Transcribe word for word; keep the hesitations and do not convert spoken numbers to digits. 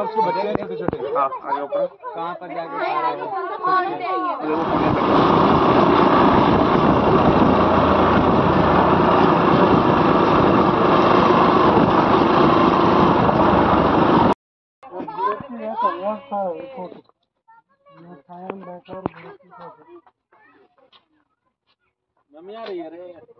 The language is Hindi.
उसके बच्चे हैं छोटे छोटे। हाँ आगे ऊपर कहाँ पर जाके मम्मी आ रही है रे।